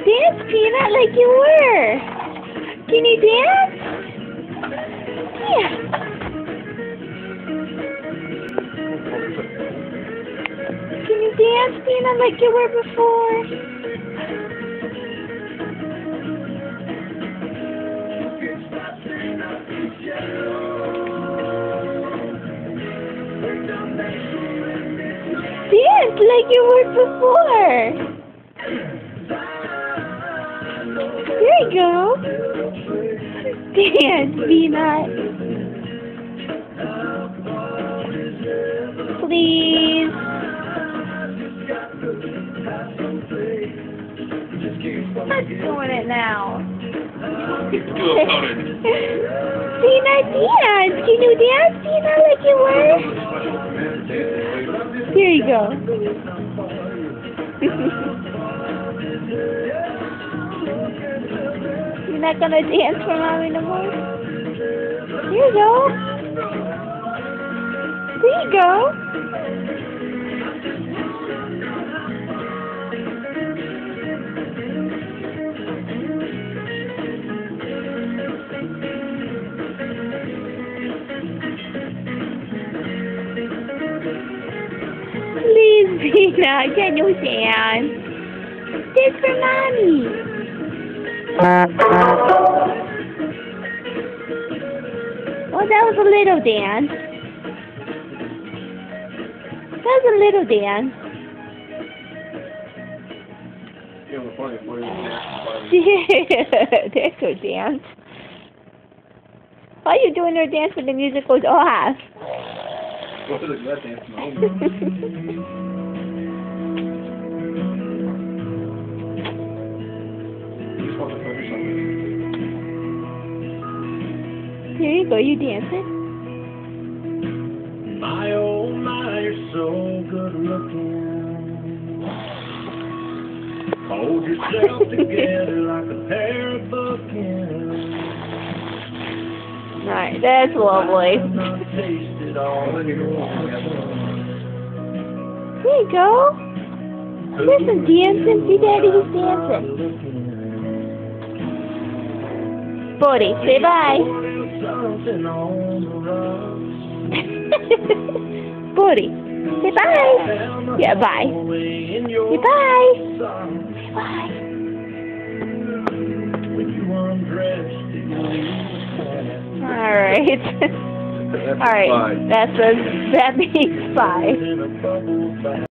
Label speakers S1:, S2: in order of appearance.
S1: Dance, Peanut, like you were. Can you dance? Yeah. Can you dance, Peanut, like you were before? Dance like you were before. There you go. Dance, Peanut. Please. I'm doing it now. Peanut, dance. Can you dance, Peanut, like you were? Here you go. You're not gonna dance for Mommy no more? Here you go. There you go. Please, Peanut, can you dance? Dance for Mommy. Well, that was a little dance. That was a little dance. That's her dance. Why are you doing her dance when the music goes off?
S2: Go to the gut dance now.
S1: Here you go, you dancing?
S3: My oh my, you're so good looking. Hold yourself together like a pair of bookends.
S1: Alright, that's lovely. There you go. There's some dancing. See, Daddy, he's dancing. Bodey, say bye. Bodey, say bye. Yeah, bye. Say bye. Bye. Alright. Alright. That means bye.